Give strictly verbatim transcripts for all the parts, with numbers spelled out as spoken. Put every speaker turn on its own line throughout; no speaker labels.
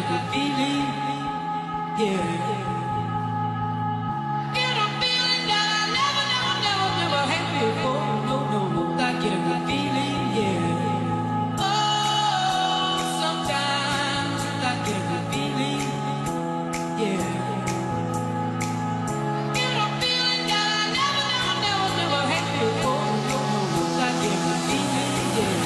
good feeling, yeah. Get a feeling that I never, never, never, never had before. No, no, no, I get a good feeling, yeah. Oh, sometimes I get a good feeling, yeah. Get a feeling that I never, never, never, never had before. No, no, no, I get a good feeling, yeah.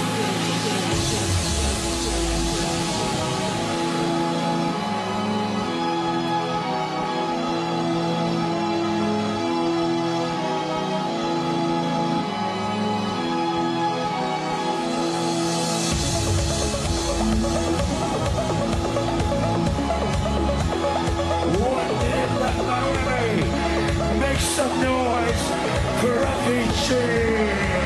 Make some noise for Avicii!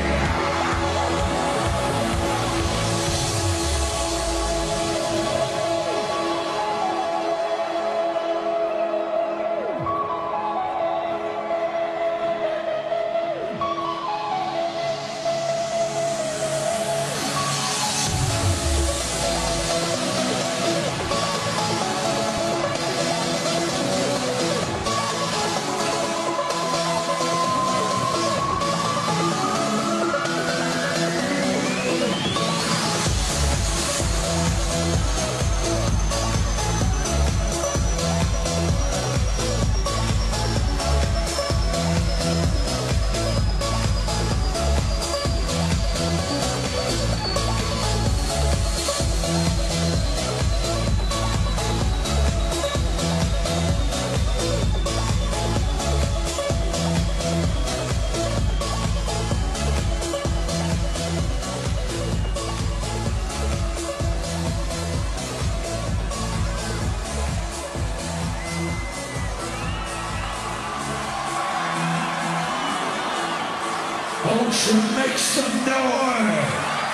Won't you make some noise?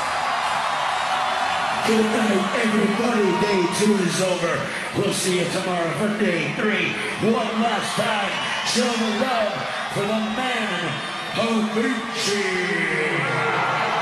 Good night, everybody. Day two is over. We'll see you tomorrow for day three. One last time, show the love for the man, Avicii.